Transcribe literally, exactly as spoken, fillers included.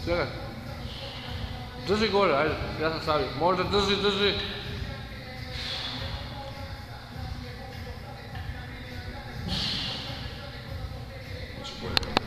Čekaj. Drži gore, ajde, ja sam stavio. Možda drži, drži.